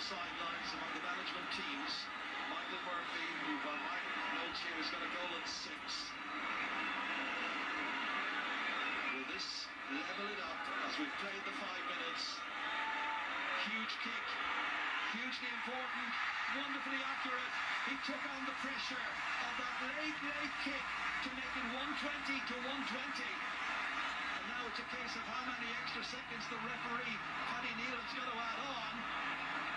sidelines among the management teams. Michael Murphy, who by my notes here has got a goal at 6. Will this level it up as we've played the 5 minutes? Huge kick, hugely important, wonderfully accurate. He took on the pressure of that late kick to make it 120 to 120. And now it's a case of how many extra seconds the referee, Paddy Nealon's got to add on.